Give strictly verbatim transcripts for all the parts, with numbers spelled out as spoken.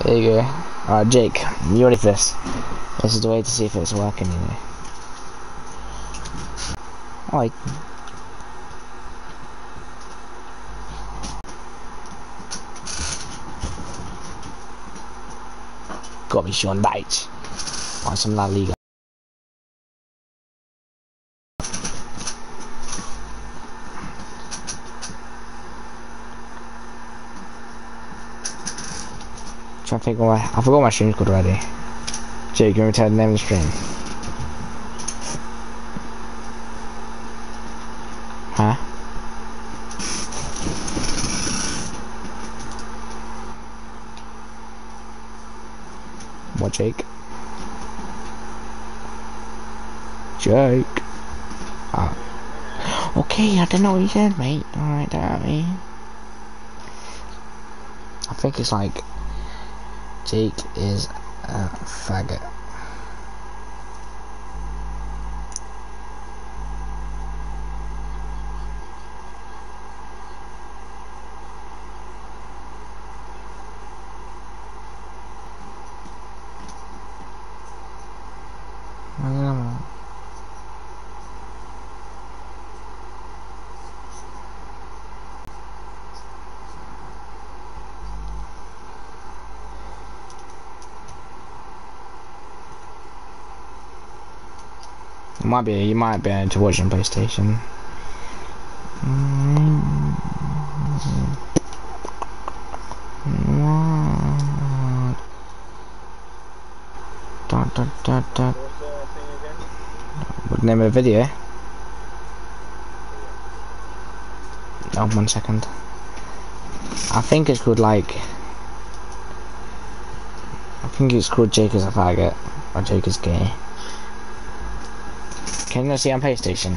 There you go. Alright, Jake, you ready for this? This is the way to see if it's working, you know. Alright. Gotta be Sean Dyche. On some La Liga. Trying to think of my, I forgot my stream code already. Jake, you want me to tell the name of the stream? Huh? What, Jake? Jake. Oh. Okay, I don't know what you said, mate. Alright, don't me. I think it's like Jake is a faggot. I don't know. You might be, you might be able to watch on PlayStation. Da, da, da, da. What name of the video? Oh, one second. I think it's called like. I think it's called Jake is a faggot or Jake is gay. Can you see on PlayStation?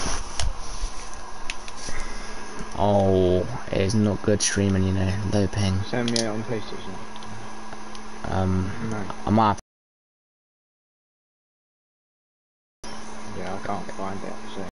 Oh, it's not good streaming, you know, low ping. Send me it on PlayStation. Um, No. I might have Yeah, I can't find it. So.